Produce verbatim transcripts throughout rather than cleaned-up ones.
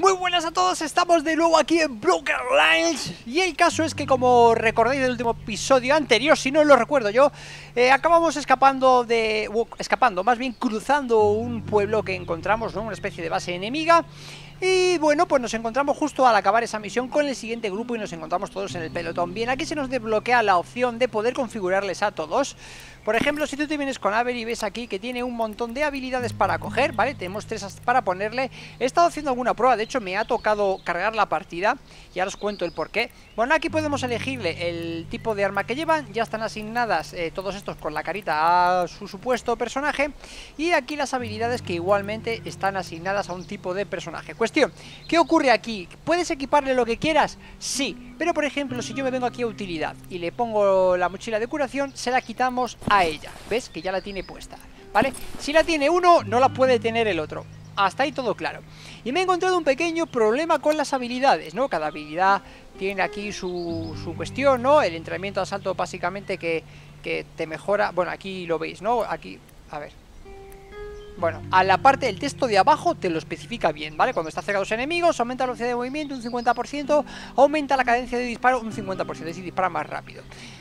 Muy buenas a todos, estamos de nuevo aquí en Brokenlands. Y el caso es que, como recordáis del último episodio anterior, si no lo recuerdo yo, eh, acabamos escapando de... Uh, escapando, más bien cruzando un pueblo que encontramos, ¿no? Una especie de base enemiga. Y bueno, pues nos encontramos justo al acabar esa misión con el siguiente grupo y nos encontramos todos en el pelotón. Bien, aquí se nos desbloquea la opción de poder configurarles a todos. Por ejemplo, si tú te vienes con Avery y ves aquí que tiene un montón de habilidades para coger, ¿vale? Tenemos tres para ponerle. He estado haciendo alguna prueba, de hecho me ha tocado cargar la partida y ahora os cuento el porqué. Bueno, aquí podemos elegirle el tipo de arma que llevan, ya están asignadas eh, todos estos con la carita a su supuesto personaje. Y aquí las habilidades que igualmente están asignadas a un tipo de personaje. Cuestión, ¿qué ocurre aquí? ¿Puedes equiparle lo que quieras? Sí, pero por ejemplo, si yo me vengo aquí a utilidad y le pongo la mochila de curación, se la quitamos a ella. ¿Ves? Que ya la tiene puesta, ¿vale? Si la tiene uno, no la puede tener el otro. Hasta ahí todo claro. Y me he encontrado un pequeño problema con las habilidades, ¿no? Cada habilidad tiene aquí su, su cuestión, ¿no? El entrenamiento de asalto básicamente que, que te mejora. Bueno, aquí lo veis, ¿no? Aquí, a ver. Bueno, a la parte del texto de abajo te lo especifica bien, ¿vale? Cuando está cerca de los enemigos, aumenta la velocidad de movimiento un cincuenta por ciento, aumenta la cadencia de disparo un cincuenta por ciento, es decir, dispara más rápido.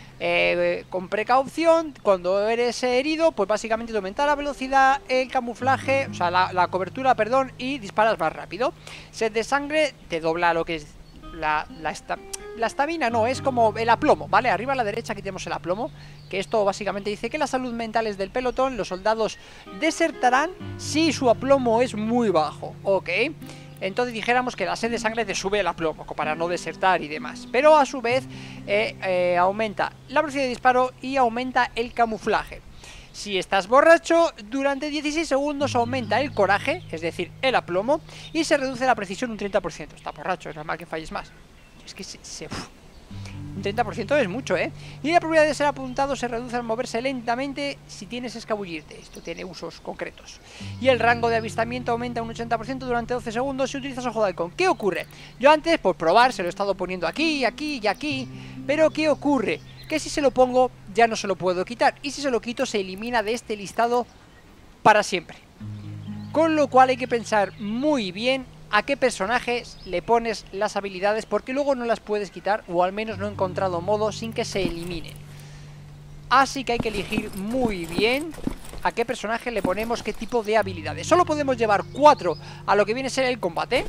Eh, con precaución, cuando eres herido, pues básicamente te aumenta la velocidad, el camuflaje, o sea, la, la cobertura, perdón, y disparas más rápido. Sed de sangre te dobla lo que es la, la, esta, la estamina, no, es como el aplomo, ¿vale? Arriba a la derecha aquí tenemos el aplomo, que esto básicamente dice que la salud mental es del pelotón, los soldados desertarán si su aplomo es muy bajo, ¿ok? Entonces dijéramos que la sed de sangre te sube el aplomo para no desertar y demás. Pero a su vez eh, eh, aumenta la velocidad de disparo y aumenta el camuflaje. Si estás borracho, durante dieciséis segundos aumenta el coraje, es decir, el aplomo, y se reduce la precisión un treinta por ciento. Está borracho, es normal que falles más. Es que se... se uf. Un treinta por ciento es mucho, ¿eh? Y la probabilidad de ser apuntado se reduce al moverse lentamente si tienes escabullirte. Esto tiene usos concretos. Y el rango de avistamiento aumenta un ochenta por ciento durante doce segundos si utilizas ojo de halcón. ¿Qué ocurre? Yo antes, por probar, se lo he estado poniendo aquí, aquí y aquí. Pero ¿qué ocurre? Que si se lo pongo, ya no se lo puedo quitar. Y si se lo quito, se elimina de este listado para siempre. Con lo cual hay que pensar muy bien a qué personajes le pones las habilidades, porque luego no las puedes quitar, o al menos no he encontrado modo sin que se eliminen. Así que hay que elegir muy bien a qué personaje le ponemos qué tipo de habilidades. Solo podemos llevar cuatro a lo que viene a ser el combate.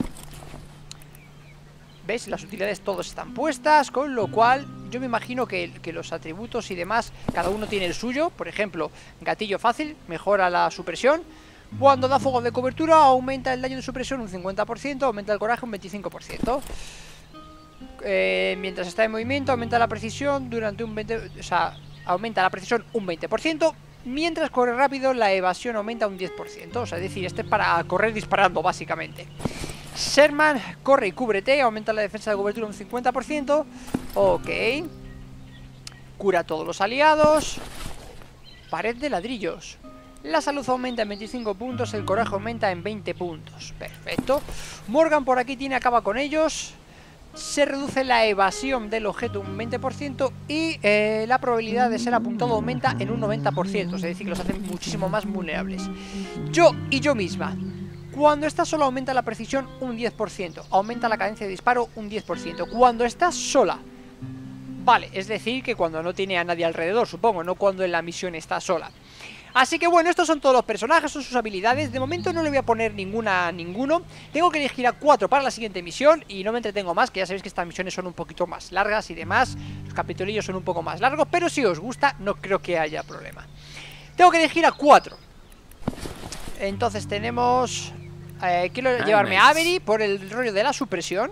¿Ves? Las utilidades todas están puestas, con lo cual yo me imagino que, que los atributos y demás, cada uno tiene el suyo. Por ejemplo, gatillo fácil, mejora la supresión. Cuando da fuego de cobertura aumenta el daño de supresión un cincuenta por ciento, aumenta el coraje un veinticinco por ciento. Eh, mientras está en movimiento aumenta la precisión durante un veinte por ciento, o sea, aumenta la precisión un veinte por ciento. Mientras corre rápido la evasión aumenta un diez por ciento, o sea, es decir, este es para correr disparando básicamente. Sherman, corre y cúbrete, aumenta la defensa de cobertura un cincuenta por ciento. Ok. Cura a todos los aliados. Pared de ladrillos. La salud aumenta en veinticinco puntos, el coraje aumenta en veinte puntos. Perfecto. Morgan por aquí tiene acaba con ellos. Se reduce la evasión del objeto un veinte por ciento y eh, la probabilidad de ser apuntado aumenta en un noventa por ciento. Es decir, que los hacen muchísimo más vulnerables. Yo y yo misma. Cuando estás sola aumenta la precisión un diez por ciento. Aumenta la cadencia de disparo un diez por ciento. Cuando estás sola. Vale, es decir, que cuando no tiene a nadie alrededor, supongo, no cuando en la misión está sola. Así que bueno, estos son todos los personajes, son sus habilidades. De momento no le voy a poner ninguna a ninguno. Tengo que elegir a cuatro para la siguiente misión y no me entretengo más, que ya sabéis que estas misiones son un poquito más largas y demás. Los capitulillos son un poco más largos, pero si os gusta no creo que haya problema. Tengo que elegir a cuatro. Entonces tenemos... Eh, quiero llevarme a Avery por el rollo de la supresión.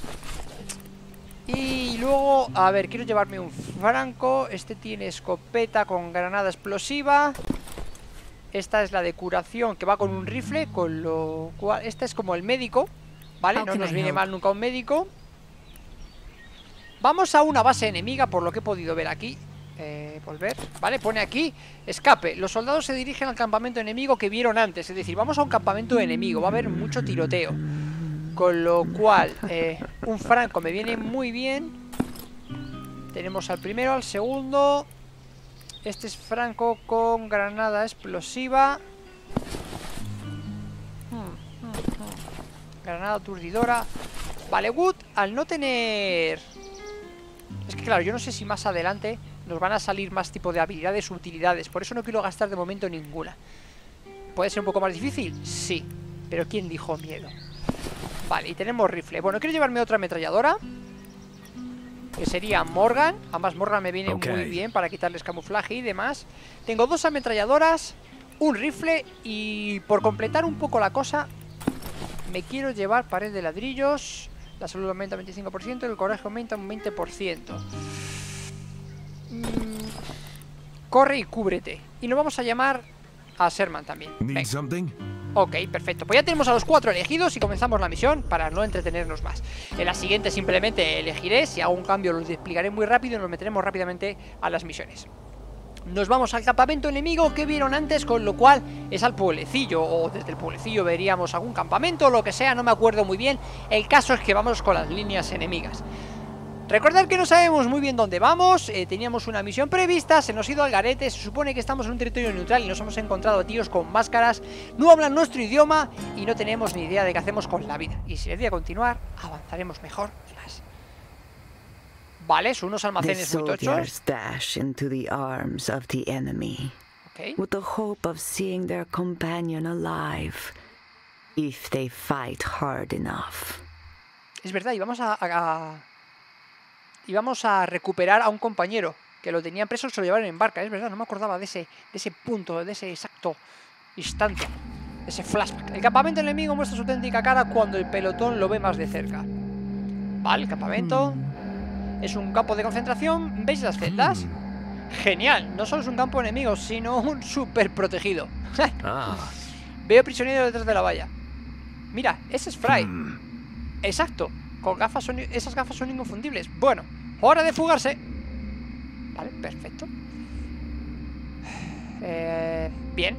Y luego, a ver, quiero llevarme un Franco. Este tiene escopeta con granada explosiva. Esta es la de curación, que va con un rifle, con lo cual... Este es como el médico, ¿vale? No nos viene mal nunca un médico. Vamos a una base enemiga, por lo que he podido ver aquí. Eh, volver, ¿vale? Pone aquí, escape. Los soldados se dirigen al campamento enemigo que vieron antes. Es decir, vamos a un campamento enemigo. Va a haber mucho tiroteo. Con lo cual, eh, un Franco me viene muy bien. Tenemos al primero, al segundo. Este es Franco con granada explosiva. hmm, hmm, hmm. Granada aturdidora. Vale, Wood, al no tener... Es que claro, yo no sé si más adelante nos van a salir más tipo de habilidades o utilidades. Por eso no quiero gastar de momento ninguna. ¿Puede ser un poco más difícil? Sí. Pero ¿quién dijo miedo? Vale, y tenemos rifle. Bueno, quiero llevarme otra ametralladora, que sería Morgan. Ambas Morgan me vienen okay. muy bien para quitarles camuflaje y demás. Tengo dos ametralladoras, un rifle y por completar un poco la cosa, me quiero llevar pared de ladrillos. La salud aumenta un veinticinco por ciento, el coraje aumenta un veinte por ciento. Mm, corre y cúbrete. Y nos vamos a llamar a Sherman también. Ok, perfecto. Pues ya tenemos a los cuatro elegidos y comenzamos la misión para no entretenernos más. En la siguiente simplemente elegiré, si hago un cambio lo explicaré muy rápido y nos meteremos rápidamente a las misiones. Nos vamos al campamento enemigo que vieron antes, con lo cual es al pueblecillo, o desde el pueblecillo veríamos algún campamento o lo que sea, no me acuerdo muy bien. El caso es que vamos con las líneas enemigas. Recordad que no sabemos muy bien dónde vamos, eh, teníamos una misión prevista, se nos ha ido al garete, se supone que estamos en un territorio neutral y nos hemos encontrado tíos con máscaras, no hablan nuestro idioma y no tenemos ni idea de qué hacemos con la vida. Y si les doy a continuar, avanzaremos mejor y más. Vale, son unos almacenes muy tochos. Okay. With the hope of seeing their companion alive, if they fight hard enough. Es verdad, y vamos a... a, a... Y vamos a recuperar a un compañero que lo tenían preso y se lo llevaron en barca. Es verdad, no me acordaba de ese, de ese punto, de ese exacto instante, de ese flashback. El campamento enemigo muestra su auténtica cara cuando el pelotón lo ve más de cerca. Vale, el campamento es un campo de concentración. ¿Veis las celdas? Genial, no solo es un campo enemigo, sino un súper protegido. ah. Veo prisioneros detrás de la valla. Mira, ese es Fry. Exacto. Con gafas son, esas gafas son inconfundibles. Bueno, hora de fugarse. Vale, perfecto. eh, Bien.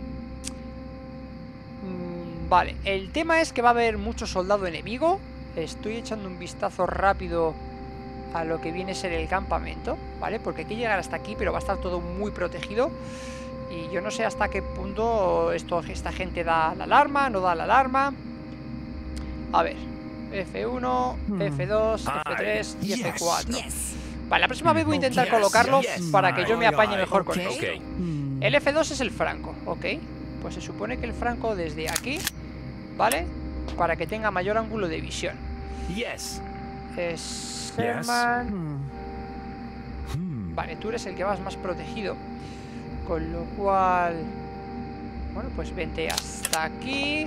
mm, Vale, el tema es que va a haber mucho soldado enemigo. Estoy echando un vistazo rápido a lo que viene a ser el campamento, ¿vale? Porque hay que llegar hasta aquí, pero va a estar todo muy protegido. Y yo no sé hasta qué punto esto, esta gente da la alarma, no da la alarma. A ver, F uno, F dos, F tres y F cuatro. Vale, la próxima vez voy a intentar colocarlo para que yo me apañe mejor con esto. El F dos es el franco, ok. Pues se supone que el franco desde aquí, ¿vale? Para que tenga mayor ángulo de visión. Es Sherman. Vale, tú eres el que vas más protegido. Con lo cual... Bueno, pues vente hasta aquí.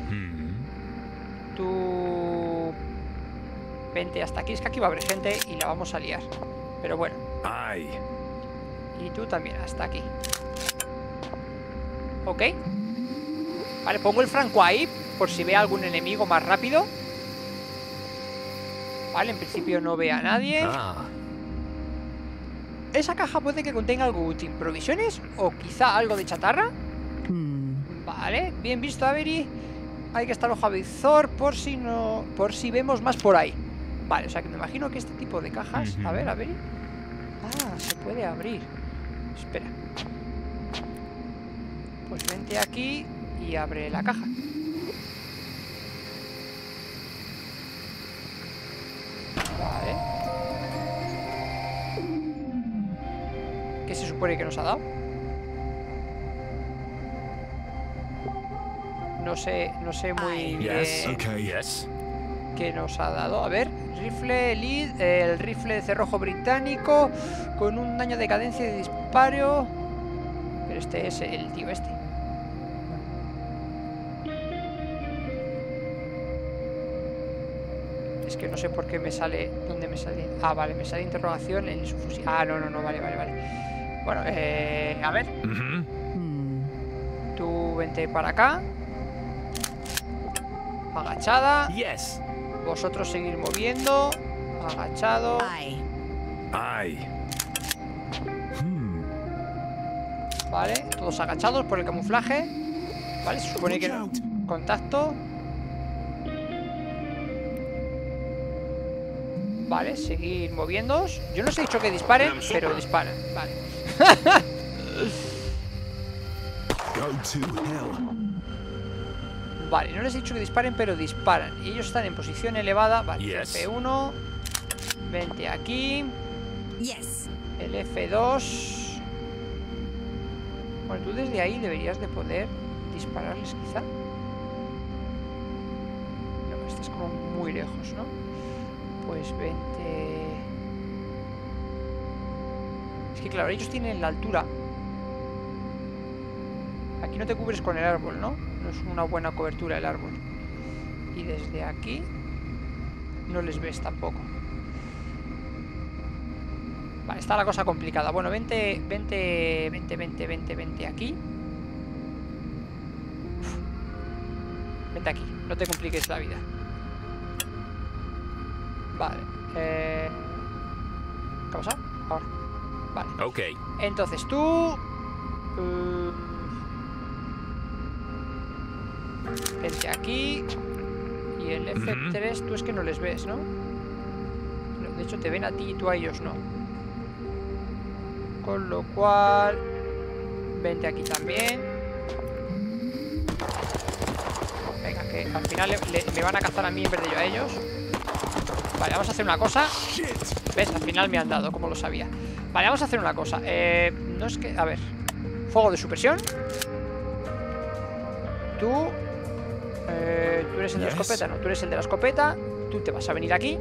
Tú... Vente hasta aquí, es que aquí va a haber gente y la vamos a liar. Pero bueno. Ay. Y tú también, hasta aquí. Ok. Vale, pongo el franco ahí por si ve algún enemigo más rápido. Vale, en principio no ve a nadie. Ah. Esa caja puede que contenga algo útil. ¿Provisiones? ¿O quizá algo de chatarra? Hmm. Vale, bien visto, Avery. Hay que estar ojo a visor por si no... Por si vemos más por ahí. Vale, o sea que me imagino que este tipo de cajas... A ver, a ver... Ah, se puede abrir. Espera. Pues vente aquí y abre la caja. Vale. ¿Qué se supone que nos ha dado? No sé, no sé muy bien yes, okay, yes. qué nos ha dado. A ver, rifle lead, el rifle de cerrojo británico con un daño de cadencia de disparo. Pero este es el tío este. Es que no sé por qué me sale. ¿Dónde me sale? Ah, vale, me sale interrogación en su fusil. Ah, no, no, no, vale, vale, vale. Bueno, eh, a ver. Uh-huh. Tú vente para acá. Agachada. Yes. Vosotros seguir moviendo. Agachado. Ay. Ay. Hmm. Vale, todos agachados por el camuflaje. Vale, se supone que no. Contacto. Vale, seguir moviéndoos. Yo no os he dicho que disparen, pero disparan. Vale. Vale, no les he dicho que disparen, pero disparan. Y ellos están en posición elevada. Vale, Yes. F uno. Vente aquí. Yes. El F dos. Bueno, tú desde ahí deberías de poder dispararles quizá. No, estás como muy lejos, ¿no? Pues vente... Es que claro, ellos tienen la altura. Aquí no te cubres con el árbol, ¿no? No es una buena cobertura el árbol. Y desde aquí no les ves tampoco. Vale, está la cosa complicada. Bueno, vente, vente, vente, vente, vente, vente aquí. Uf. Vente aquí, no te compliques la vida. Vale. Eh... ¿Qué ha pasado? Ahora. Vale. Ok. Entonces tú... Uh... Vente aquí. Y el F tres tú es que no les ves, ¿no? No, de hecho te ven a ti y tú a ellos no. Con lo cual... Vente aquí también. Venga, que al final le, le, me van a cazar a mí en vez de yo a ellos. Vale, vamos a hacer una cosa. ¿Ves? Al final me han dado, como lo sabía. Vale, vamos a hacer una cosa. Eh, no es que... A ver. Fuego de supresión. Tú... Eh, tú eres el de la escopeta, no, tú eres el de la escopeta. Tú te vas a venir aquí.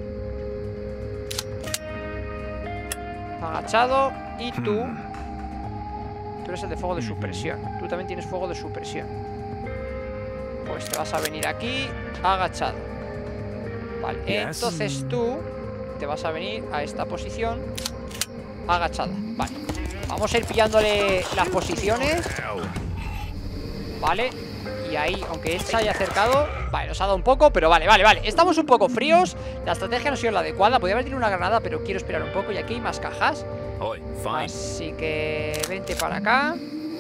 Agachado. Y tú... Tú eres el de fuego de supresión. Tú también tienes fuego de supresión. Pues te vas a venir aquí. Agachado. Vale, Yes. entonces tú te vas a venir a esta posición agachada. Vale, vamos a ir pillándole las posiciones. Vale, y ahí, aunque él se haya acercado. Vale, nos ha dado un poco, pero vale, vale, vale. Estamos un poco fríos. La estrategia no ha sido la adecuada. Podría haber tenido una granada, pero quiero esperar un poco. Y aquí hay más cajas. Oi, fine. Así que vente para acá.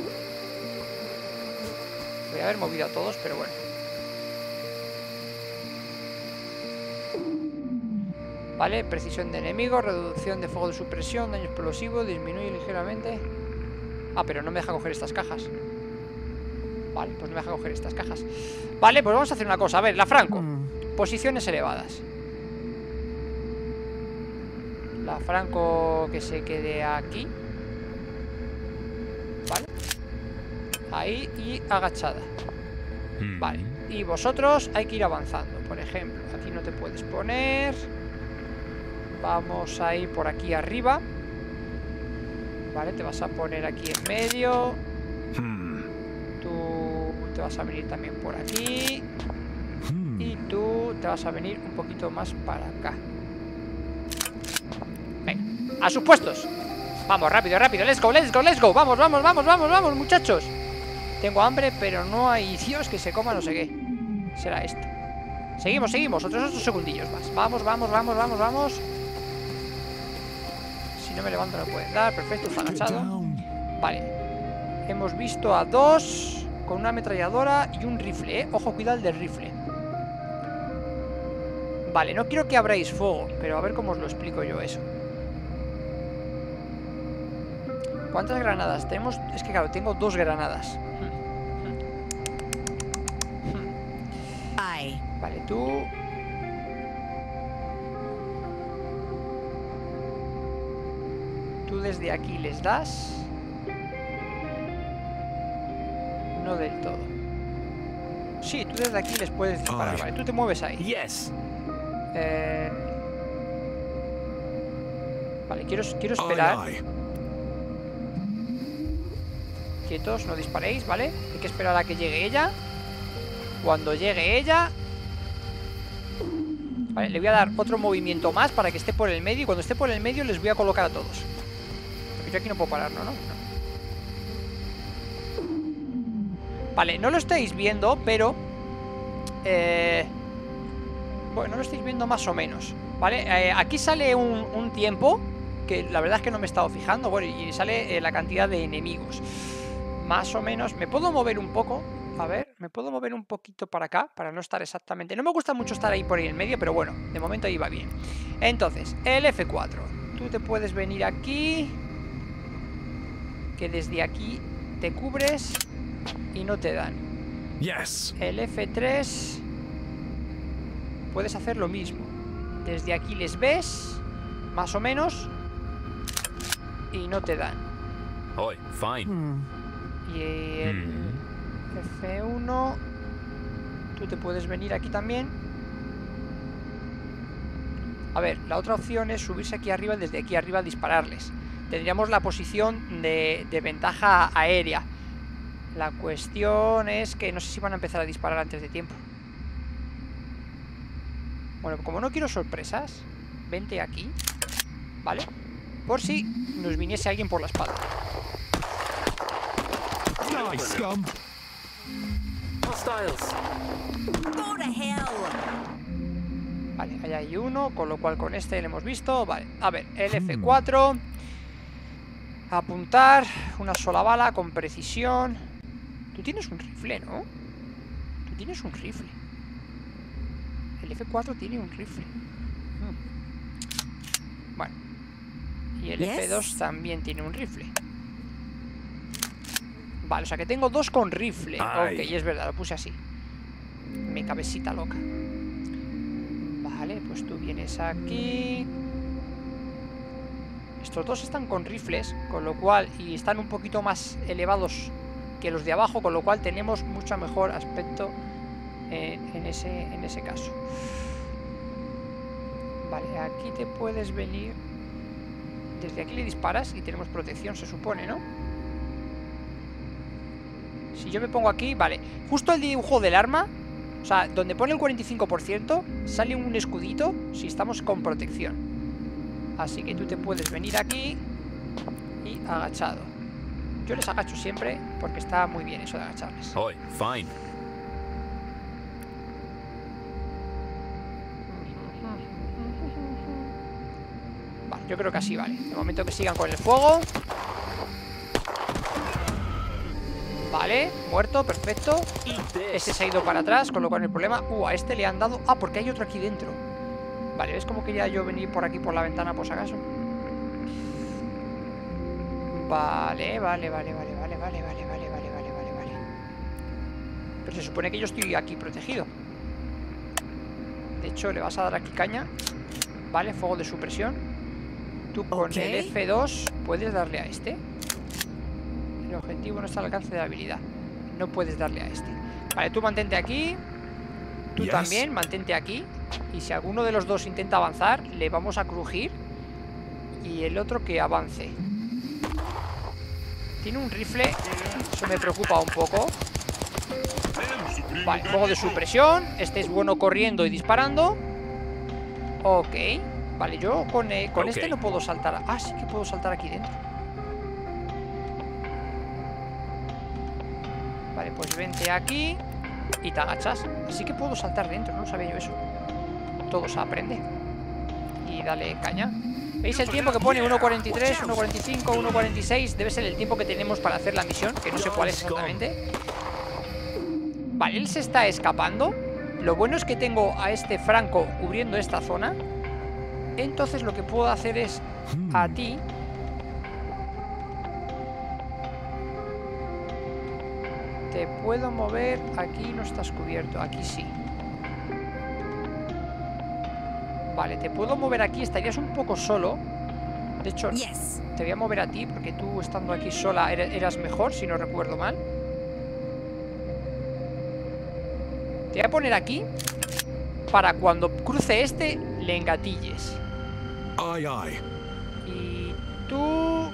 Voy a haber movido a todos, pero bueno. Vale, precisión de enemigo, reducción de fuego de supresión, daño explosivo, disminuye ligeramente. Ah, pero no me deja coger estas cajas. Vale, pues no me deja coger estas cajas. Vale, pues vamos a hacer una cosa. A ver, la Franco. Posiciones elevadas. La Franco que se quede aquí. Vale. Ahí y agachada. Vale, y vosotros hay que ir avanzando. Por ejemplo, aquí no te puedes poner. Vamos a ir por aquí arriba. Vale, te vas a poner aquí en medio. Tú te vas a venir también por aquí. Y tú te vas a venir un poquito más para acá. Venga, a sus puestos. Vamos, rápido, rápido, let's go, let's go, let's go. Vamos, vamos, vamos, vamos, vamos, muchachos. Tengo hambre, pero no hay Dios que se coma no sé qué. Será esto. Seguimos, seguimos, otros otros segundillos más. Vamos, vamos, vamos, vamos, vamos. Si no me levanto no pueden dar. Perfecto, está agachado. Vale. Hemos visto a dos con una ametralladora y un rifle, ¿eh? Ojo, cuidado el del rifle. Vale, no quiero que abráis fuego, pero a ver cómo os lo explico yo eso. ¿Cuántas granadas tenemos? Es que claro, tengo dos granadas. Aye. Vale, tú... Tú desde aquí les das. No del todo. Sí, tú desde aquí les puedes disparar. Ay. Vale, tú te mueves ahí. Yes. Eh... Vale, quiero, quiero esperar. Aye, aye. Quietos, no disparéis, ¿vale? Hay que esperar a que llegue ella. Cuando llegue ella... Vale, le voy a dar otro movimiento más para que esté por el medio. Y cuando esté por el medio les voy a colocar a todos. Porque yo aquí no puedo parar, ¿no? ¿no? no. Vale, no lo estáis viendo, pero... Eh... Bueno, no lo estáis viendo más o menos, ¿vale? Eh, aquí sale un, un tiempo que la verdad es que no me he estado fijando. Bueno, y sale eh, la cantidad de enemigos. Más o menos. ¿Me puedo mover un poco? A ver, ¿me puedo mover un poquito para acá? Para no estar exactamente... No me gusta mucho estar ahí por ahí en medio, pero bueno, de momento ahí va bien. Entonces, el F cuatro. Tú te puedes venir aquí. Que desde aquí te cubres y no te dan. Yes. El F tres puedes hacer lo mismo. Desde aquí les ves, más o menos, y no te dan. Oi, fine. Y el F uno, tú te puedes venir aquí también. A ver, la otra opción es subirse aquí arriba, desde aquí arriba dispararles. Tendríamos la posición de, de ventaja aérea. La cuestión es que no sé si van a empezar a disparar antes de tiempo. Bueno, como no quiero sorpresas, vente aquí, ¿vale? Por si nos viniese alguien por la espalda. Nice, scum. Hostiles. Go to hell! Vale, ahí hay uno, con lo cual con este lo hemos visto. Vale, a ver, el F cuatro. Apuntar, una sola bala con precisión. Tú tienes un rifle, ¿no? Tú tienes un rifle. El F cuatro tiene un rifle. Hmm. Bueno. Y el Yes. F dos también tiene un rifle. Vale, o sea que tengo dos con rifle. Ay. Ok, y es verdad, lo puse así. Mi cabecita loca. Vale, pues tú vienes aquí. Estos dos están con rifles, con lo cual, y están un poquito más elevados que los de abajo, con lo cual tenemos mucho mejor aspecto eh, en, ese, en ese caso. Vale, aquí te puedes venir. Desde aquí le disparas y tenemos protección, se supone, ¿no? Si yo me pongo aquí, vale. Justo el dibujo del arma, o sea, donde pone el cuarenta y cinco por ciento, sale un escudito si estamos con protección. Así que tú te puedes venir aquí y agachado. Yo les agacho siempre porque está muy bien eso de agacharles. Oi, fine. Vale, yo creo que así vale. De momento que sigan con el fuego. Vale, muerto, perfecto. Este se ha ido para atrás, con lo cual el problema... Uh, a este le han dado... Ah, porque hay otro aquí dentro. Vale, ¿ves cómo quería yo venir por aquí por la ventana por si acaso? Vale, vale, vale, vale, vale, vale, vale, vale, vale, vale, vale, vale. Pero se supone que yo estoy aquí protegido. De hecho, le vas a dar aquí caña. Vale, fuego de supresión. Tú con Ok. el F dos puedes darle a este. El objetivo no está al alcance de la habilidad. No puedes darle a este. Vale, tú mantente aquí. Tú Yes. también, mantente aquí. Y si alguno de los dos intenta avanzar, le vamos a crujir. Y el otro que avance. Tiene un rifle. Eso me preocupa un poco. Vale, fuego de supresión. Este es bueno corriendo y disparando. Ok. Vale, yo con, eh, con Ok. este no puedo saltar. Ah, sí que puedo saltar aquí dentro. Vale, pues vente aquí y te agachas. Así que puedo saltar dentro, no sabía yo eso. Todo se aprende. Y dale caña. ¿Veis el tiempo que pone? uno cuarenta y tres, uno cuarenta y cinco, uno cuarenta y seis. Debe ser el tiempo que tenemos para hacer la misión, que no sé cuál es exactamente. Vale, él se está escapando. Lo bueno es que tengo a este Franco cubriendo esta zona. Entonces lo que puedo hacer es a ti... Te puedo mover. Aquí no estás cubierto, aquí sí. Vale, te puedo mover aquí. Estarías un poco solo. De hecho, Yes. te voy a mover a ti porque tú estando aquí sola era- eras mejor, si no recuerdo mal. Te voy a poner aquí para cuando cruce este le engatilles. Aye, aye. Y tú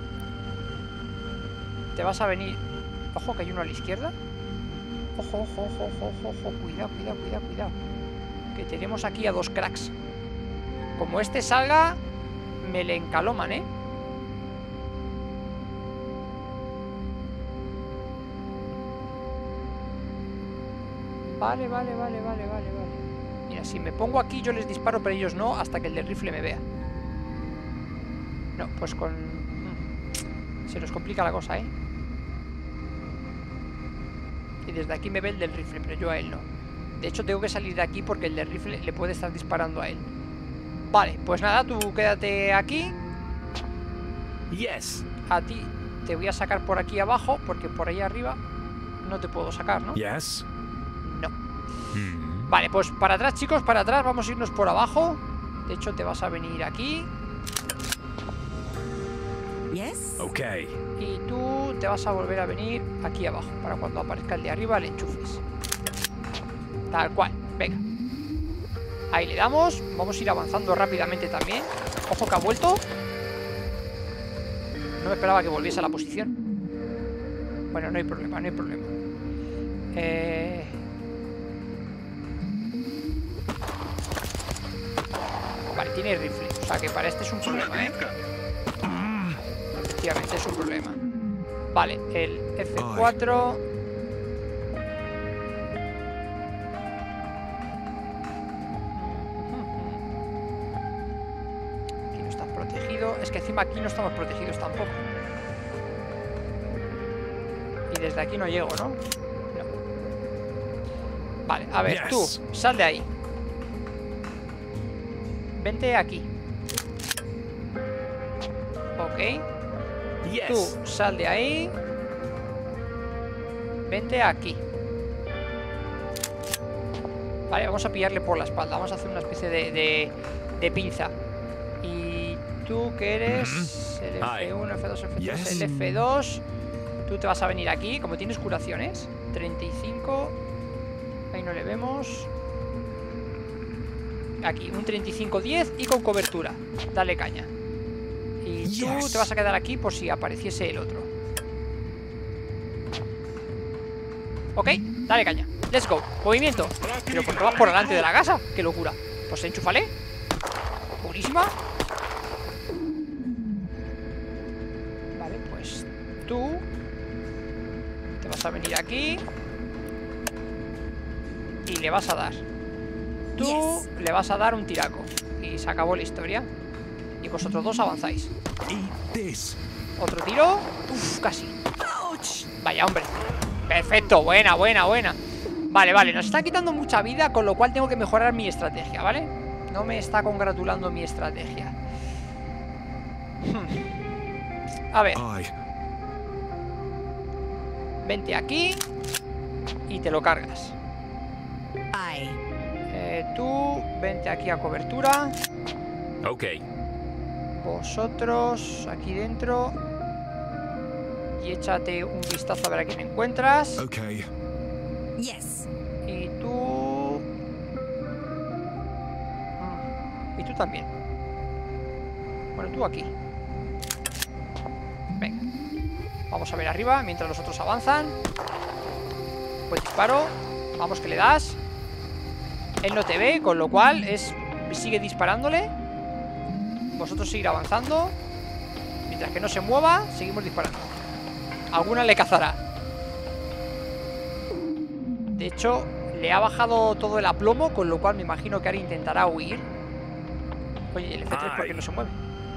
te vas a venir. Ojo, que hay uno a la izquierda. Ojo, ojo, ojo, ojo, ojo, ojo. Cuidado, cuidado, cuidado, cuidado. Que tenemos aquí a dos cracks. Como este salga, me le encaloman, ¿eh? Vale, vale, vale, vale, vale, vale. Mira, si me pongo aquí yo les disparo, pero ellos no, hasta que el del rifle me vea. No, pues con... mm, se nos complica la cosa, ¿eh? Y desde aquí me ve el del rifle, pero yo a él no. De hecho, tengo que salir de aquí porque el del rifle le puede estar disparando a él. Vale, pues nada, tú quédate aquí. Yes. A ti te voy a sacar por aquí abajo, porque por ahí arriba no te puedo sacar, ¿no? Yes. No. Hmm. Vale, pues para atrás, chicos, para atrás. Vamos a irnos por abajo. De hecho, te vas a venir aquí. Yes? Okay. Y tú te vas a volver a venir aquí abajo, para cuando aparezca el de arriba le enchufes. Tal cual, venga. Ahí le damos. Vamos a ir avanzando rápidamente también. Ojo que ha vuelto. No me esperaba que volviese a la posición. Bueno, no hay problema, no hay problema. Eh... Vale, tiene rifle. O sea que para este es un problema, ¿eh? Efectivamente es un problema. Vale, el F cuatro. Aquí no estás protegido. Es que encima aquí no estamos protegidos tampoco. Y desde aquí no llego, ¿no? No. Vale, a ver, Yes. tú, sal de ahí. Vente aquí. Ok. Yes. Tú, sal de ahí. Vente aquí. Vale, vamos a pillarle por la espalda. Vamos a hacer una especie de, de, de pinza. Y tú que eres el F uno, F dos, F tres, Yes. el F dos. Tú te vas a venir aquí. Como tienes curaciones, treinta y cinco. Ahí no le vemos. Aquí, un treinta y cinco diez y con cobertura. Dale caña. Y tú Yes. te vas a quedar aquí por si apareciese el otro. Ok, dale caña. Let's go. Movimiento. Pero ¿por qué vas por delante de la casa? Qué locura. Pues enchúfale. Buenísima. Vale, pues tú te vas a venir aquí y le vas a dar. Tú Yes. le vas a dar un tiraco. Y se acabó la historia. Y vosotros dos avanzáis. Eat this. Otro tiro. Uf, casi. Vaya, hombre. Perfecto, buena, buena, buena. Vale, vale, nos está quitando mucha vida, con lo cual tengo que mejorar mi estrategia, ¿vale? No me está congratulando mi estrategia. Hmm. A ver, I. vente aquí y te lo cargas. I. Eh, tú, vente aquí a cobertura. Okay. Vosotros, aquí dentro. Y échate un vistazo a ver a quién encuentras. Okay. Yes. Y tú... Mm, y tú también. Bueno, tú aquí. Venga. Vamos a ver arriba mientras los otros avanzan. Pues disparo. Vamos que le das. Él no te ve, con lo cual es... sigue disparándole. Vosotros seguir avanzando. Mientras que no se mueva, seguimos disparando. Alguna le cazará. De hecho, le ha bajado todo el aplomo, con lo cual me imagino que ahora intentará huir. Oye, el F tres, ¿por qué no se mueve?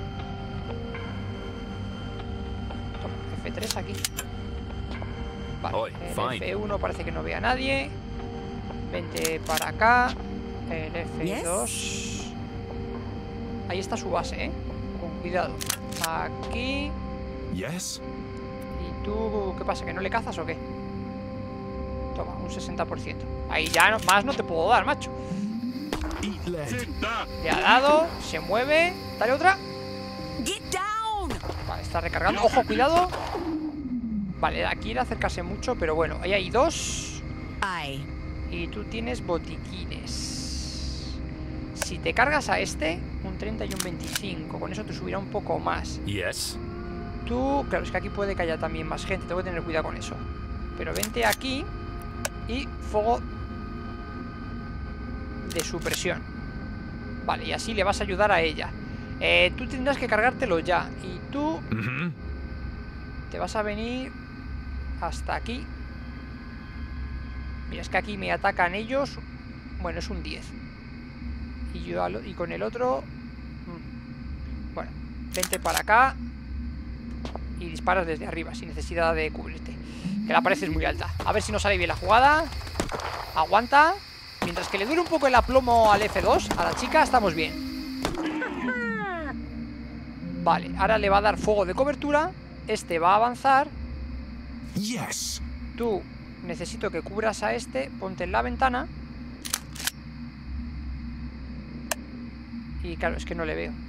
Toma, F tres aquí. Vale, Oi, el fine. F uno parece que no ve a nadie. Vente para acá. El F dos. Ahí está su base, ¿eh? Con cuidado. Aquí. Yes. ¿Y tú qué pasa? ¿Que no le cazas o qué? Toma, un sesenta por ciento. Ahí ya no, más no te puedo dar, macho. Eat lead. Le ha dado, se mueve. Dale otra. Get down. Vale, está recargando. Ojo, cuidado. Vale, aquí quiere acercarse mucho, pero bueno, ahí hay dos. I. Y tú tienes botiquines. Si te cargas a este, un treinta y un veinticinco. Con eso te subirá un poco más. Yes. Tú, claro, es que aquí puede que haya también más gente. Tengo que tener cuidado con eso. Pero vente aquí y fuego de supresión. Vale, y así le vas a ayudar a ella. eh, Tú tendrás que cargártelo ya. Y tú Mm-hmm. te vas a venir hasta aquí. Mira, es que aquí me atacan ellos. Bueno, es un diez. Y yo al- y con el otro mm, bueno, vente para acá y disparas desde arriba sin necesidad de cubrirte, que la pared es muy alta. A ver si nos sale bien la jugada. Aguanta. Mientras que le dure un poco el aplomo al F dos, a la chica, estamos bien. Vale, ahora le va a dar fuego de cobertura. Este va a avanzar. Yes. Tú necesito que cubras a este. Ponte en la ventana. Y claro, es que no le veo.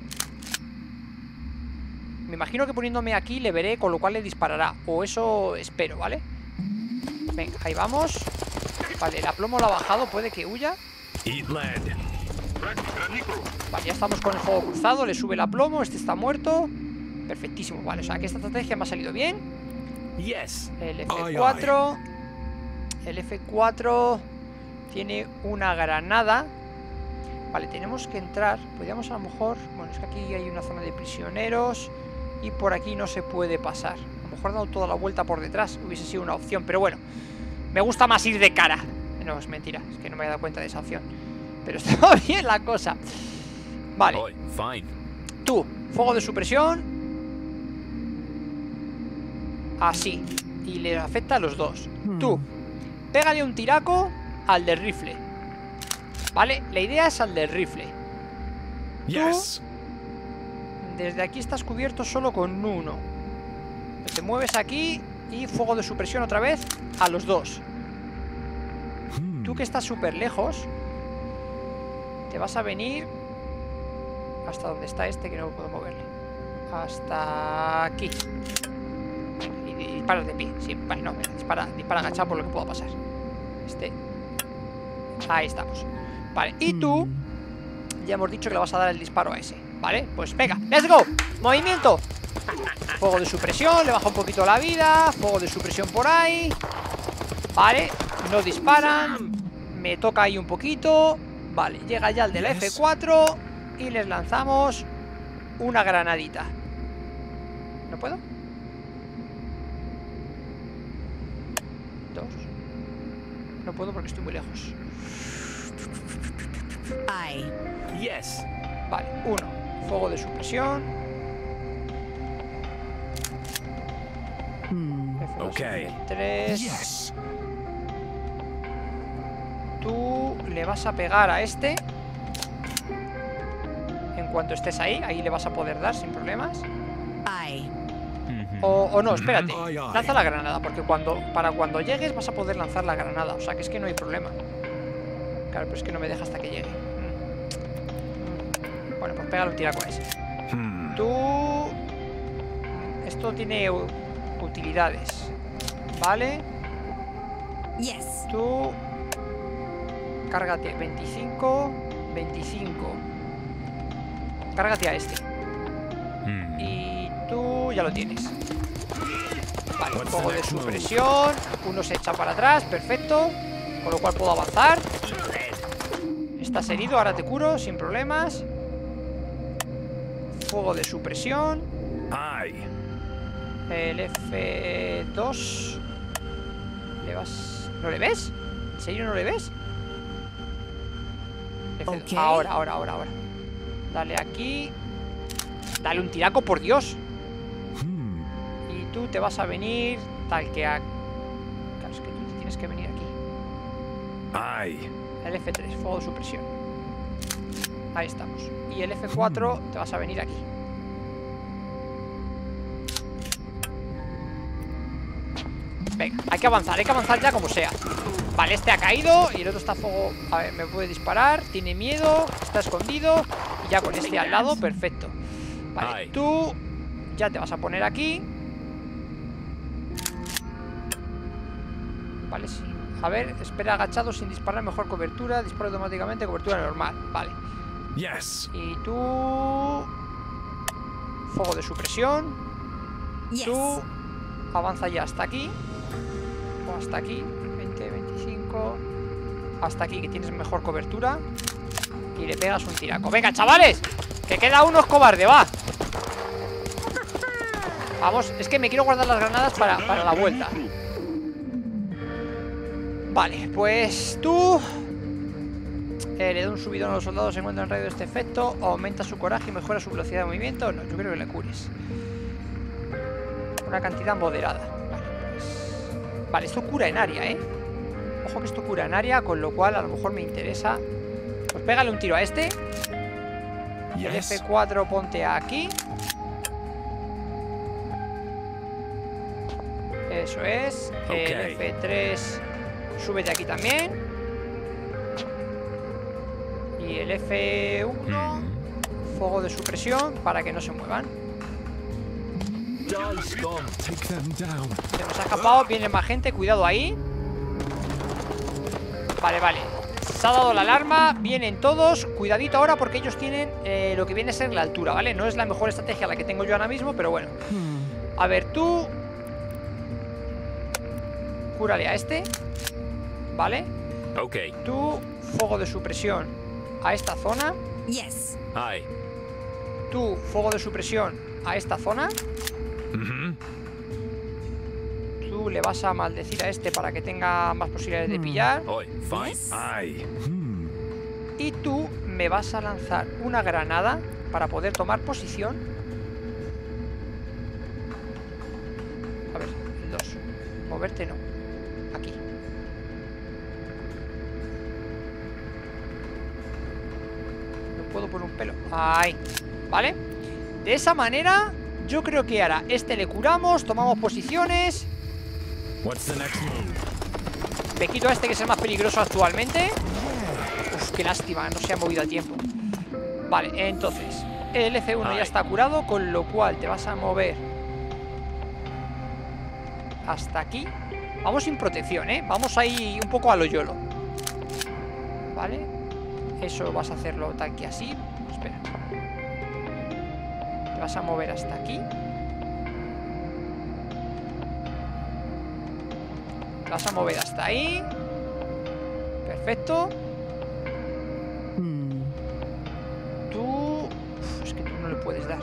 Me imagino que poniéndome aquí le veré, con lo cual le disparará. O eso espero, ¿vale? Venga, ahí vamos. Vale, el aplomo lo ha bajado, puede que huya. Eat lead. Vale, ya estamos con el fuego cruzado. Le sube el aplomo, este está muerto. Perfectísimo, vale, o sea que esta estrategia me ha salido bien. Yes. El F cuatro. El F cuatro tiene una granada. Vale, tenemos que entrar. Podríamos a lo mejor... Bueno, es que aquí hay una zona de prisioneros y por aquí no se puede pasar. A lo mejor dando toda la vuelta por detrás hubiese sido una opción, pero bueno, me gusta más ir de cara. No, es mentira, es que no me he dado cuenta de esa opción. Pero estaba bien la cosa. Vale. Oh, fine. Tú, fuego de supresión. Así. Y le afecta a los dos. Tú, pégale un tiraco al del rifle. Vale, la idea es al del rifle. Yes. Desde aquí estás cubierto solo con uno. Te mueves aquí y fuego de supresión otra vez a los dos. Tú que estás súper lejos, te vas a venir hasta donde está este, que no puedo moverle. Hasta aquí. Y disparas de pie. Sí, vale, no, dispara, dispara agachado por lo que pueda pasar. Este. Ahí estamos. Vale, y tú ya hemos dicho que le vas a dar el disparo a ese. Vale, pues venga, let's go. Movimiento. Fuego de supresión, le baja un poquito la vida. Fuego de supresión por ahí. Vale, no disparan. Me toca ahí un poquito. Vale, llega ya el de la F cuatro y les lanzamos una granadita. ¿No puedo? Dos. No puedo porque estoy muy lejos. Aye. Yes. Vale, uno. Fuego de supresión. F dos, Ok. F tres. Yes. Tú le vas a pegar a este. En cuanto estés ahí, ahí le vas a poder dar sin problemas. Aye. O, o no, espérate. Ay, ay. Lanza la granada, porque cuando para cuando llegues vas a poder lanzar la granada. O sea que es que no hay problema. Claro, pero es que no me deja hasta que llegue. Mm. Bueno, pues pégale un tiraco a ese. Hmm. Tú... Esto tiene u- utilidades. Vale. Yes. Tú... Cárgate veinticinco, veinticinco. Cárgate a este. Hmm. Y tú ya lo tienes. Vale, un What's poco the de next move? supresión. Uno se echa para atrás, perfecto. Con lo cual puedo avanzar. Estás herido, ahora te curo sin problemas. Fuego de supresión. Aye. El F dos. ¿Le vas? ¿No le ves? ¿En serio no le ves? F dos. Ok. Ahora, ahora, ahora, ahora. Dale aquí. Dale un tiraco, por Dios. Hmm. Y tú te vas a venir tal que a... Claro, es que tú tienes que venir aquí. Aye. El F tres, fuego de supresión. Ahí estamos. Y el F cuatro te vas a venir aquí. Venga, hay que avanzar, hay que avanzar ya como sea. Vale, este ha caído y el otro está a fuego. A ver, me puede disparar, tiene miedo, está escondido. Y ya con este al lado, perfecto. Vale, Ay. tú ya te vas a poner aquí. Vale, sí. A ver, espera agachado sin disparar, mejor cobertura. Dispara automáticamente, cobertura normal. Vale. Yes. Y tú... Fuego de supresión. Yes. Tú avanza ya hasta aquí. O hasta aquí. veinte, veinticinco. Hasta aquí, que tienes mejor cobertura. Y le pegas un tiraco. ¡Venga, chavales! Que queda uno, es cobarde, va. Vamos, es que me quiero guardar las granadas para, para la vuelta. Vale, pues tú... Eh, le da un subidón a los soldados, se encuentra en radio de este efecto. Aumenta su coraje y mejora su velocidad de movimiento. No, yo creo que le cures. Una cantidad moderada. Vale, pues... Vale, esto cura en área, ¿eh? Ojo que esto cura en área, con lo cual a lo mejor me interesa. Pues pégale un tiro a este. El Yes. F cuatro ponte aquí. Eso es. El Ok. F tres. Súbete aquí también. Y el F uno. Hmm. Fuego de supresión para que no se muevan. Dice gone. Take them down. Se nos ha escapado, viene más gente, cuidado ahí. Vale, vale. Se ha dado la alarma, vienen todos. Cuidadito ahora porque ellos tienen eh, lo que viene a ser la altura, ¿vale? No es la mejor estrategia la que tengo yo ahora mismo, pero bueno. A ver, tú... Cúrale a este. Vale. Okay. Tú, fuego de supresión a esta zona. Yes. Aye. Tú, fuego de supresión a esta zona. Mm-hmm. Tú le vas a maldecir a este para que tenga más posibilidades de pillar. Oi. Fine. Yes. Aye. Hmm. Y tú me vas a lanzar una granada para poder tomar posición. A ver, el dos. Moverte no. Aquí. No puedo por un pelo. Ahí. ¿Vale? De esa manera, yo creo que ahora este le curamos, tomamos posiciones. What's the next move? Me quito a este que es el más peligroso actualmente. Uf, qué lástima, no se ha movido a tiempo. Vale, entonces el F uno ya está curado, con lo cual te vas a mover hasta aquí. Vamos sin protección, ¿eh? Vamos ahí un poco a lo YOLO. Vale. Eso vas a hacerlo tal que así. Espera. Te vas a mover hasta aquí. Te vas a mover hasta ahí. Perfecto. Tú... Uf, es que tú no le puedes dar.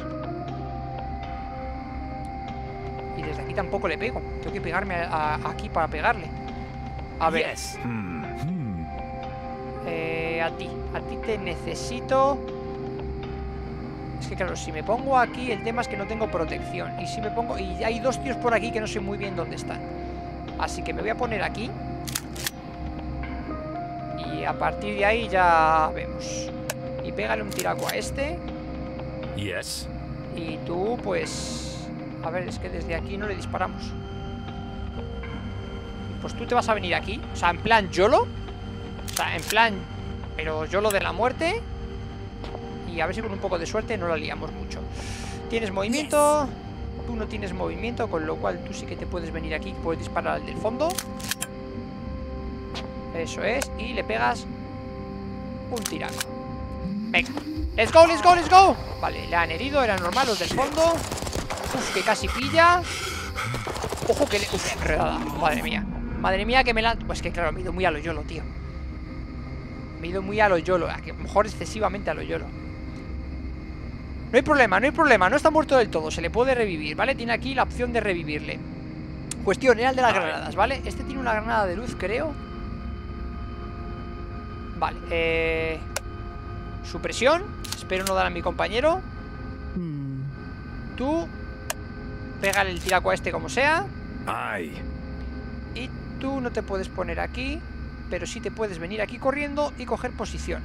Y desde aquí tampoco le pego. Tengo que pegarme a, a- aquí para pegarle. A ver. Yes. Hmm. Hmm. Eh, a ti. A ti te necesito. Es que claro, si me pongo aquí, el tema es que no tengo protección. Y si me pongo... Y hay dos tíos por aquí que no sé muy bien dónde están. Así que me voy a poner aquí. Y a partir de ahí ya vemos. Y pégale un tiraco a este. Yes. Y tú, pues... A ver, es que desde aquí no le disparamos. Pues tú te vas a venir aquí. O sea, en plan YOLO. O sea, en plan... Pero YOLO de la muerte. Y a ver si con un poco de suerte no la liamos mucho. Tienes movimiento. Tú no tienes movimiento, con lo cual tú sí que te puedes venir aquí. Puedes disparar al del fondo. Eso es. Y le pegas un tiraco. Venga. Let's go, let's go, let's go. Vale, le han herido, eran normal los del fondo. Uf, que casi pilla. Ojo que le... Uf, enredada. Madre mía. Madre mía que me la... Pues que claro, me he ido muy a lo YOLO, tío. Me he ido muy a lo YOLO. A que mejor excesivamente a lo YOLO. No hay problema, no hay problema. No está muerto del todo, se le puede revivir, ¿vale? Tiene aquí la opción de revivirle. Cuestión, era el de las granadas, ¿vale? Este tiene una granada de luz, creo. Vale, eh... Supresión. Espero no dar a mi compañero. Tú pégale el tiraco a este como sea. Aye. Y tú no te puedes poner aquí, pero sí te puedes venir aquí corriendo y coger posición.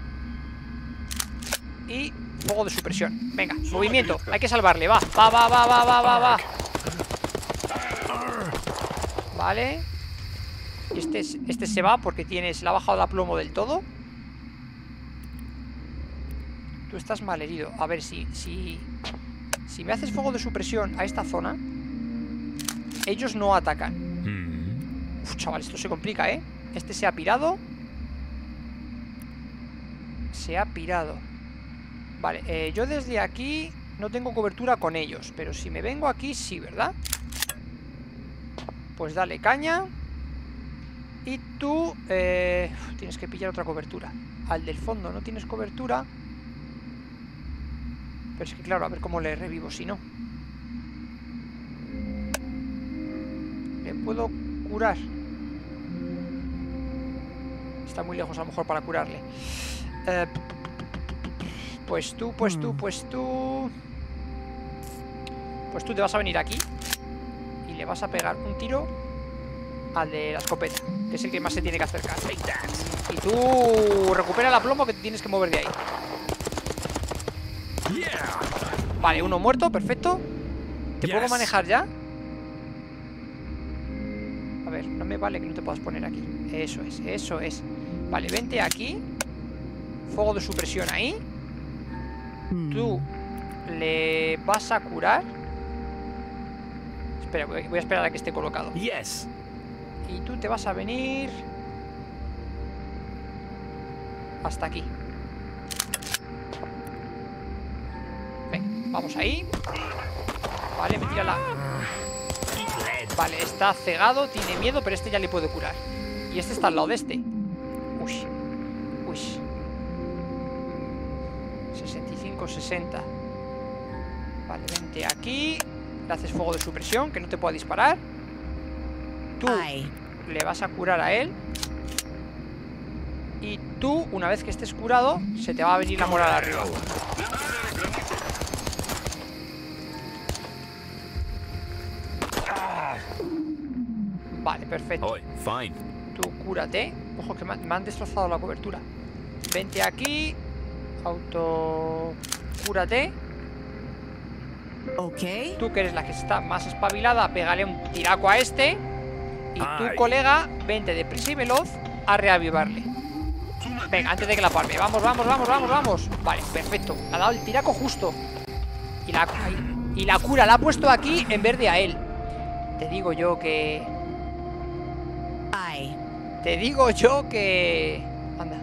Y fuego de supresión. Venga, movimiento, hay que salvarle. Va, va, va, va, va, va, va, va. Vale. Y este, es- este se va porque tienes... Le ha bajado la plomo del todo. Tú estás mal herido. A ver, si, si... Si me haces fuego de supresión a esta zona, ellos no atacan. Hmm. Uf, chaval, esto se complica, ¿eh? Este se ha pirado. Se ha pirado. Vale, eh, yo desde aquí no tengo cobertura con ellos, pero si me vengo aquí, sí, ¿verdad? Pues dale caña. Y tú eh, uf, tienes que pillar otra cobertura. Al del fondo no tienes cobertura. Pero es que claro, a ver cómo le revivo si no. Le puedo curar. Está muy lejos a lo mejor para curarle. Eh, pues tú, pues tú, pues tú... Pues tú te vas a venir aquí y le vas a pegar un tiro al de la escopeta, que es el que más se tiene que acercar. Y tú recupera la plomo que te tienes que mover de ahí. Yeah. Vale, uno muerto, perfecto. ¿Te puedo Yes. manejar ya? ver, no me vale que no te puedas poner aquí. Eso es, eso es. Vale, vente aquí. Fuego de supresión ahí. Tú le vas a curar. Espera, voy a esperar a que esté colocado. Yes. Y tú te vas a venir hasta aquí. Venga, vamos ahí. Vale, me tira la... Vale, está cegado, tiene miedo, pero este ya le puede curar. Y este está al lado de este. Uy. Uy. sesenta y cinco, sesenta. Vale, vente aquí. Le haces fuego de supresión, que no te pueda disparar. Tú Ay. le vas a curar a él. Y tú, una vez que estés curado, se te va a venir la moral arriba. Vale, perfecto. Oi, fine. Tú cúrate. Ojo, que me han, me han destrozado la cobertura. Vente aquí. Auto... Cúrate. Ok. Tú, que eres la que está más espabilada, pégale un tiraco a este. Y tu Ay. colega, vente deprisa y veloz a reavivarle. Venga, antes de que la palme. Vamos, vamos, vamos, vamos, vamos. Vale, perfecto. Ha dado el tiraco justo. Y la, y la cura la ha puesto aquí en vez de a él. Te digo yo que... Ay. Te digo yo que... Anda.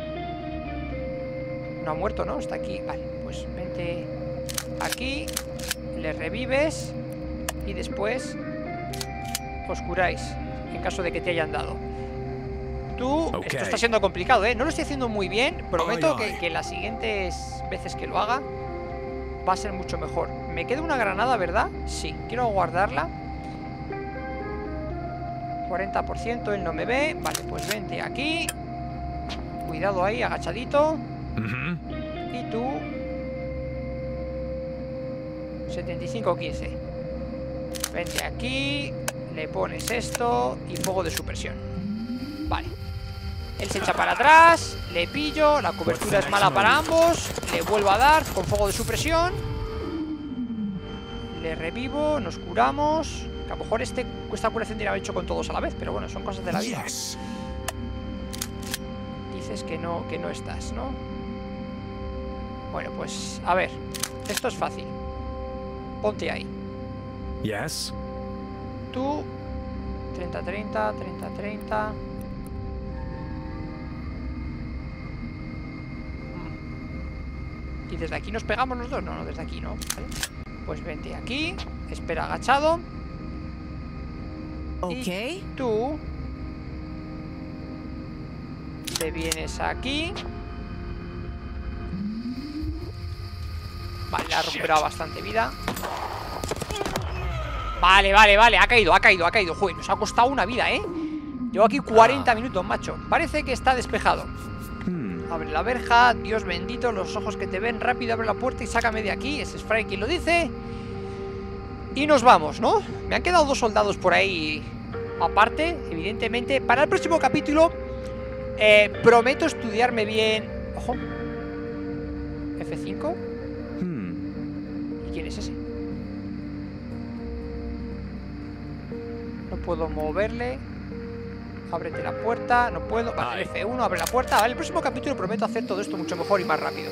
No ha muerto, ¿no? Está aquí. Vale, pues vente aquí. Le revives. Y después os curáis, en caso de que te hayan dado. Tú... Ok. Esto está siendo complicado, ¿eh? No lo estoy haciendo muy bien. Prometo Ay, ay. Que, que las siguientes veces que lo haga va a ser mucho mejor. Me queda una granada, ¿verdad? Sí, quiero guardarla. cuarenta por ciento, él no me ve. Vale, pues vente aquí. Cuidado ahí, agachadito. Mhm. Y tú setenta y cinco, quince. Vente aquí. Le pones esto y fuego de supresión. Vale. Él se echa para atrás. Le pillo. La cobertura es mala para ambos. Le vuelvo a dar con fuego de supresión. Le revivo. Nos curamos. Que a lo mejor este, esta curación tiene que haber hecho con todos a la vez. Pero bueno, son cosas de la vida. Yes. Dices que no, que no estás, ¿no? Bueno, pues a ver. Esto es fácil. Ponte ahí. Yes. Tú treinta, treinta, treinta, treinta. ¿Y desde aquí nos pegamos los dos? No, no, desde aquí no. ¿Vale? Pues vente aquí. Espera agachado. Ok. Y tú te vienes aquí. Vale, le ha recuperado bastante vida. Vale, vale, vale, ha caído, ha caído, ha caído. Joder, nos ha costado una vida, ¿eh? Llevo aquí cuarenta minutos, macho. Parece que está despejado. Abre la verja, Dios bendito, los ojos que te ven. Rápido, abre la puerta y sácame de aquí. Ese es Fry quien lo dice. Y nos vamos, ¿no? Me han quedado dos soldados por ahí aparte, evidentemente. Para el próximo capítulo eh, prometo estudiarme bien. Ojo. F cinco. Hmm. ¿Y quién es ese? No puedo moverle. Ábrete la puerta, no puedo. Vale, Ay. F uno, abre la puerta. Vale, el próximo capítulo prometo hacer todo esto mucho mejor y más rápido.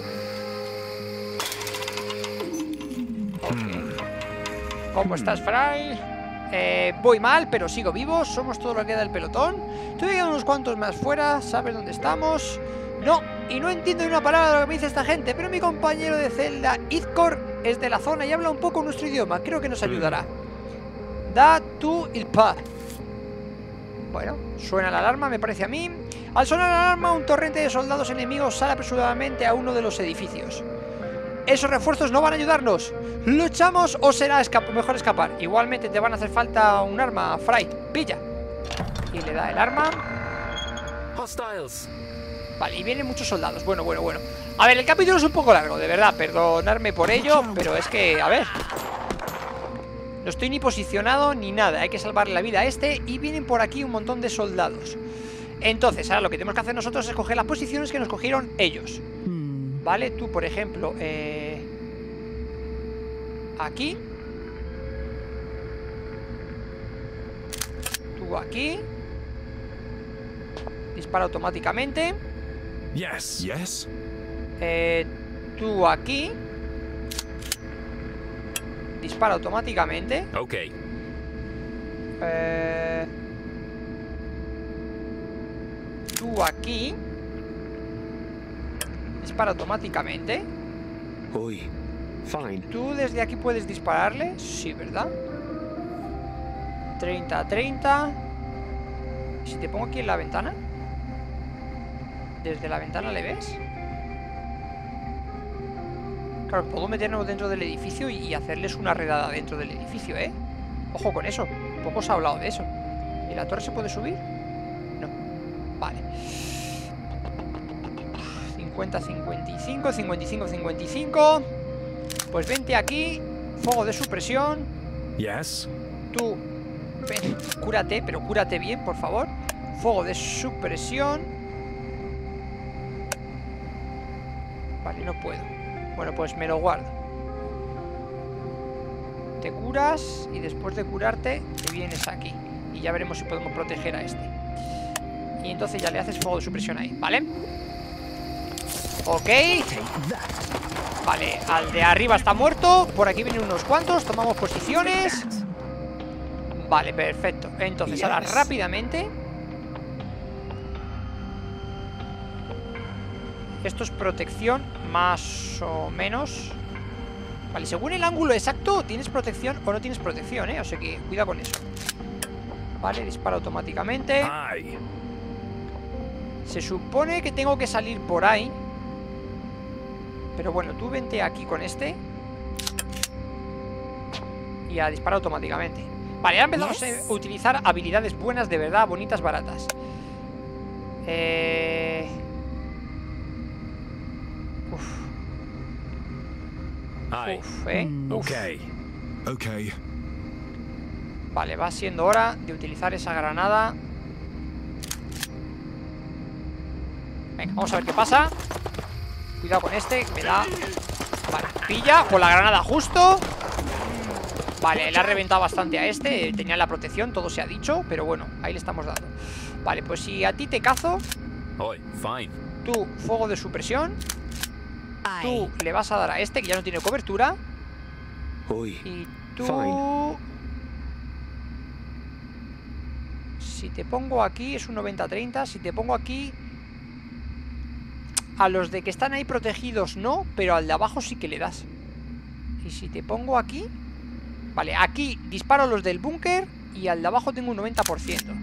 Ok. ¿Cómo estás, Fry? Eh, voy mal, pero sigo vivo. Somos todo lo que queda del pelotón. Todavía quedan unos cuantos más fuera. ¿Sabes dónde estamos? No, y no entiendo ni una palabra de lo que me dice esta gente. Pero mi compañero de celda, Izcor, es de la zona y habla un poco nuestro idioma. Creo que nos ayudará. Da tu il pa. Bueno, suena la alarma, me parece a mí. Al sonar la alarma, un torrente de soldados enemigos sale apresuradamente a uno de los edificios. Esos refuerzos no van a ayudarnos. ¿Luchamos o será esca- mejor escapar? Igualmente te van a hacer falta un arma, Fry. Pilla. Y le da el arma. Hostiles. Vale, y vienen muchos soldados. Bueno, bueno, bueno. A ver, el capítulo es un poco largo, de verdad. Perdonadme por ello, pero es que, a ver, no estoy ni posicionado ni nada. Hay que salvarle la vida a este. Y vienen por aquí un montón de soldados. Entonces, ahora lo que tenemos que hacer nosotros es coger las posiciones que nos cogieron ellos. Vale, tú, por ejemplo, eh, aquí. Tú Tú aquí. Dispara automáticamente. Yes. Yes. Eh, tú aquí. Dispara automáticamente. Okay. Eh, tú aquí. Dispara automáticamente. Oi. Fine. ¿Tú desde aquí puedes dispararle? Sí, ¿verdad? treinta a treinta. Si te pongo aquí en la ventana. ¿Desde la ventana le ves? Claro, puedo meternos dentro del edificio y, y hacerles una redada dentro del edificio, ¿eh? Ojo con eso. Poco se ha hablado de eso. ¿Y la torre se puede subir? No. Vale. cincuenta, cincuenta y cinco, cincuenta y cinco, cincuenta y cinco. Pues vente aquí. Fuego de supresión. Yes. Tú, ven, cúrate, pero cúrate bien, por favor. Fuego de supresión. Vale, no puedo. Bueno, pues me lo guardo. Te curas y después de curarte te vienes aquí. Y ya veremos si podemos proteger a este. Y entonces ya le haces fuego de supresión ahí, ¿vale? Ok. Vale, al de arriba está muerto. Por aquí vienen unos cuantos. Tomamos posiciones. Vale, perfecto. Entonces ahora rápidamente. Esto es protección, más o menos. Vale, según el ángulo exacto tienes protección o no tienes protección, ¿eh? O sea que cuidado con eso. Vale, dispara automáticamente. Aye. Se supone que tengo que salir por ahí. Pero bueno, tú vente aquí con este. Y a disparar automáticamente. Vale, ahora empezamos a utilizar habilidades buenas, de verdad, bonitas, baratas. Eh... Uf. Aye. Uf, eh. Uf. Okay. Okay. Vale, va siendo hora de utilizar esa granada. Venga, vamos a ver qué pasa. Cuidado con este, que me da... Vale, pilla con la granada justo. Vale, le ha reventado bastante a este. Tenía la protección, todo se ha dicho. Pero bueno, ahí le estamos dando. Vale, pues si a ti te cazo, Oi, fine. tú, fuego de supresión. Tú le vas a dar a este, que ya no tiene cobertura. Oi. Y tú... Fine. Si te pongo aquí, es un noventa treinta. Si te pongo aquí... A los de que están ahí protegidos no, pero al de abajo sí que le das. Y si te pongo aquí... Vale, aquí disparo a los del búnker y al de abajo tengo un noventa por ciento.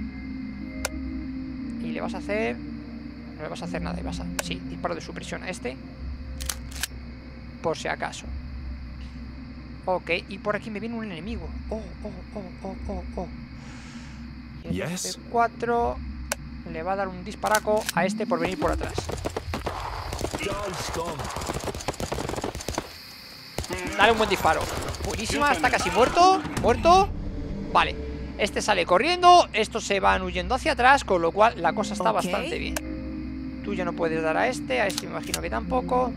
Y le vas a hacer... No le vas a hacer nada, le vas a... Sí, disparo de supresión a este. Por si acaso. Ok, y por aquí me viene un enemigo. Oh, oh, oh, oh, oh, oh. Y el Yes. F cuatro le va a dar un disparaco a este por venir por atrás. Dale un buen disparo. Buenísima, está casi muerto. Muerto. Vale, este sale corriendo. Estos se van huyendo hacia atrás, con lo cual la cosa está Ok. bastante bien. Tú ya no puedes dar a este. A este me imagino que tampoco.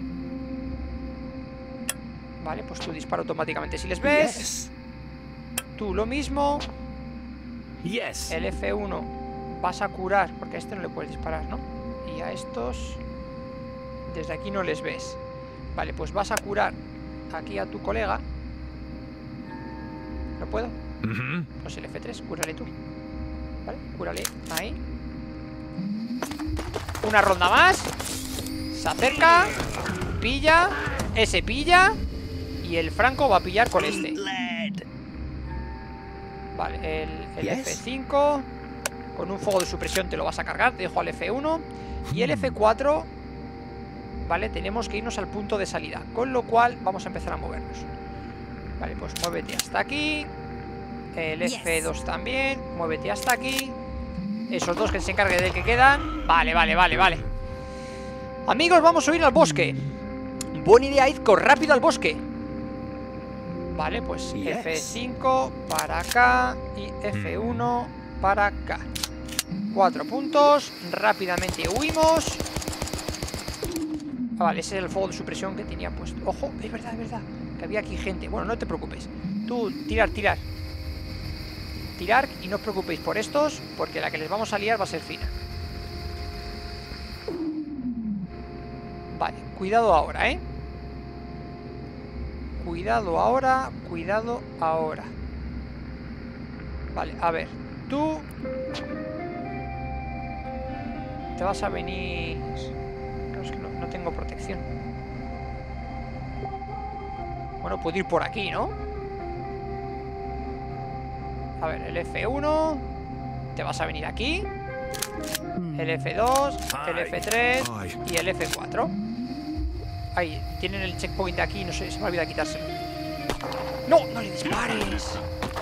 Vale, pues tú dispara automáticamente si les ves. Yes. Tú lo mismo. Yes. El F uno vas a curar, porque a este no le puedes disparar, ¿no? Y a estos desde aquí no les ves. Vale, pues vas a curar aquí a tu colega. ¿No puedo? Mhm. Pues el F tres, cúrale tú. Vale, cúrale ahí. Una ronda más. Se acerca. Pilla. Ese pilla. Y el Franco va a pillar con este. Vale, el, el Yes. F cinco. Con un fuego de supresión te lo vas a cargar. Te dejo al F uno. Y el F cuatro. Vale, tenemos que irnos al punto de salida. Con lo cual vamos a empezar a movernos. Vale, pues muévete hasta aquí. El F dos también. Muévete hasta aquí. Esos dos que se encarguen del que quedan. Vale, vale, vale, vale. Amigos, vamos a ir al bosque. Buena idea, Izco, rápido al bosque. Vale, pues Yes. F cinco para acá. Y F uno para acá. Cuatro puntos. Rápidamente huimos. Ah, vale, ese es el fuego de supresión que tenía puesto. Ojo, es verdad, es verdad. Que había aquí gente. Bueno, no te preocupes. Tú, tirar, tirar. tirar y no os preocupéis por estos, porque la que les vamos a liar va a ser fina. Vale, cuidado ahora, ¿eh? Cuidado ahora, cuidado ahora. Vale, a ver, tú te vas a venir... Claro, es que no, no tengo protección. Bueno, puedo ir por aquí, ¿no? A ver, el F uno. Te vas a venir aquí. El F dos, el F tres y el F cuatro. Ahí, tienen el checkpoint de aquí. No sé, se me olvida quitárselo. ¡No! ¡No le dispares!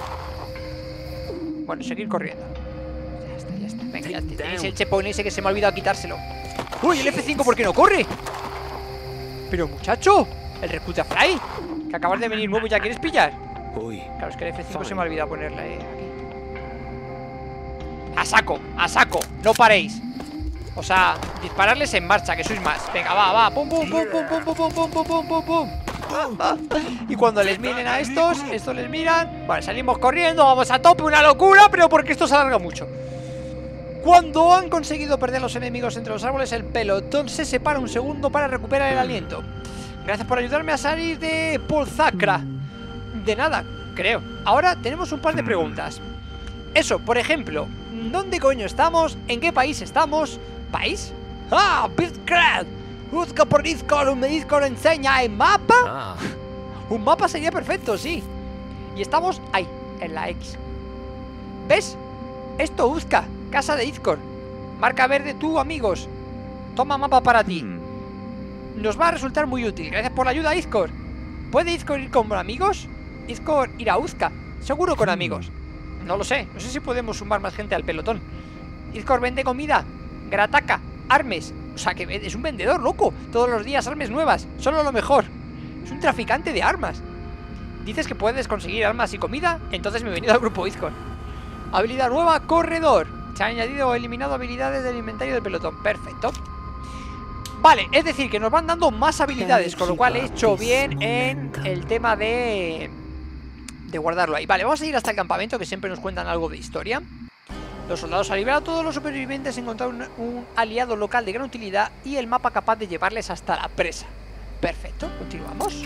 Bueno, seguir corriendo. Ya está, ya está. Venga, ya tenéis el checkpoint ese que se me ha olvidado quitárselo. ¡Uy! El F cinco, ¿por qué no corre? Pero muchacho, el Recruta Fly, que acabas de venir nuevo y ya quieres pillar. Uy. Claro, es que el F cinco se me ha olvidado ponerle aquí. A saco, a saco, no paréis. O sea, dispararles en marcha, que sois más. Venga, va, va, pum, pum, pum, pum, pum, pum, pum, pum, pum, pum, pum, pum. Y cuando les miren a estos, estos les miran. Vale, salimos corriendo, vamos a tope, una locura, pero porque esto se alarga mucho. Cuando han conseguido perder a los enemigos entre los árboles, el pelotón se separa un segundo para recuperar el aliento. Gracias por ayudarme a salir de Polzacra. De nada, creo. Ahora tenemos un par de preguntas. Eso, por ejemplo, ¿dónde coño estamos? ¿En qué país estamos? ¿País? ¡Ah! ¡Bizcrad! Busca por Discord, me Discord enseña el mapa. Ah. Un mapa sería perfecto, sí. Y estamos ahí, en la X. ¿Ves? Esto busca, casa de Discord. Marca verde tú, amigos. Toma mapa para ti. Nos va a resultar muy útil. Gracias por la ayuda, Discord. ¿Puede Discord ir con amigos? Discord ir a Uzca. Seguro con amigos. No lo sé, no sé si podemos sumar más gente al pelotón. Discord vende comida, grataca, armes. O sea que es un vendedor, loco. Todos los días armas nuevas, solo lo mejor. Es un traficante de armas. ¿Dices que puedes conseguir armas y comida? Entonces me he venido al grupo Discord. Habilidad nueva, corredor. Se han añadido o eliminado habilidades del inventario del pelotón. Perfecto. Vale, es decir, que nos van dando más habilidades, con lo cual he hecho bien en el tema de... de guardarlo ahí. Vale, vamos a ir hasta el campamento, que siempre nos cuentan algo de historia. Los soldados han liberado a todos los supervivientes, encontraron un, un aliado local de gran utilidad y el mapa capaz de llevarles hasta la presa. Perfecto, continuamos.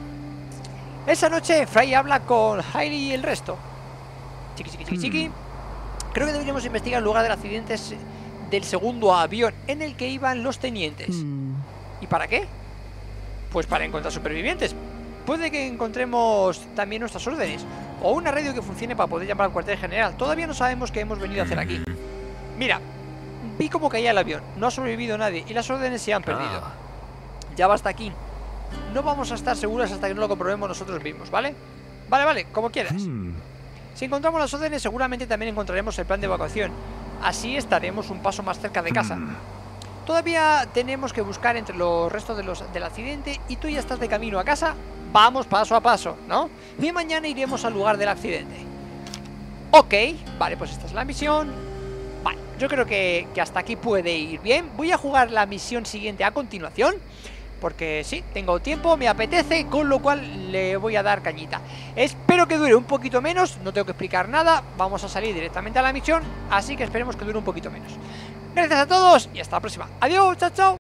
Esa noche Fry habla con Hailey y el resto. Chiqui, chiqui, chiqui, chiqui. Creo que deberíamos investigar el lugar del accidente del segundo avión en el que iban los tenientes. ¿Y para qué? Pues para encontrar supervivientes. Puede que encontremos también nuestras órdenes o una radio que funcione para poder llamar al cuartel general. Todavía no sabemos qué hemos venido a hacer aquí. Mira, vi cómo caía el avión. No ha sobrevivido nadie y las órdenes se han perdido. Ya basta aquí. No vamos a estar seguros hasta que no lo comprobemos nosotros mismos, ¿vale? Vale, vale, como quieras. Si encontramos las órdenes, seguramente también encontraremos el plan de evacuación. Así estaremos un paso más cerca de casa. Todavía tenemos que buscar entre los restos de los, del accidente y tú ya estás de camino a casa. Vamos paso a paso, ¿no? Y mañana iremos al lugar del accidente. Ok, vale, pues esta es la misión. Vale, yo creo que, que hasta aquí puede ir bien. Voy a jugar la misión siguiente a continuación, porque sí, tengo tiempo, me apetece, con lo cual le voy a dar cañita. Espero que dure un poquito menos, no tengo que explicar nada. Vamos a salir directamente a la misión, así que esperemos que dure un poquito menos. Gracias a todos y hasta la próxima. Adiós, chao, chao.